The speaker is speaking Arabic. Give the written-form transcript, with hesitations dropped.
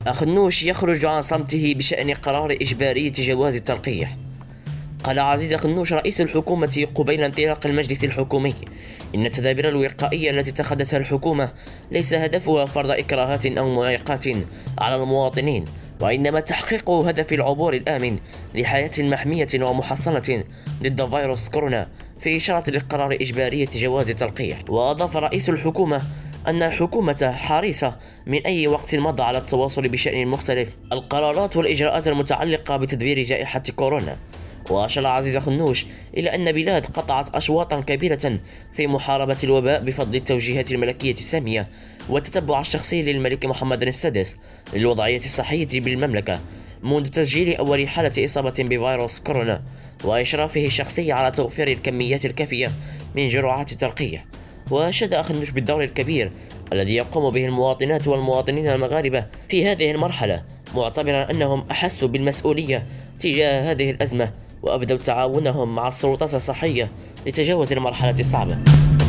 أخنوش يخرج عن صمته بشأن قرار إجبارية جواز التلقيح. قال عزيز أخنوش رئيس الحكومة قبيل انطلاق المجلس الحكومي إن التدابير الوقائية التي اتخذتها الحكومة ليس هدفها فرض إكراهات أو معيقات على المواطنين، وإنما تحقيق هدف العبور الآمن لحياة محمية ومحصنة ضد فيروس كورونا، في إشارة لقرار إجبارية جواز التلقيح. وأضاف رئيس الحكومة أن الحكومة حريصة من أي وقت مضى على التواصل بشأن مختلف القرارات والإجراءات المتعلقة بتدبير جائحة كورونا. وأشار عزيز أخنوش إلى أن بلاد قطعت أشواطا كبيرة في محاربة الوباء بفضل التوجيهات الملكية السامية والتتبع الشخصي للملك محمد السادس للوضعية الصحية بالمملكة منذ تسجيل أول حالة إصابة بفيروس كورونا، وإشرافه الشخصي على توفير الكميات الكافية من جرعات التلقيح. وأشاد أخنوش بالدور الكبير الذي يقوم به المواطنات والمواطنين المغاربة في هذه المرحلة، معتبرا أنهم أحسوا بالمسؤولية تجاه هذه الأزمة وأبدوا تعاونهم مع السلطات الصحية لتجاوز المرحلة الصعبة.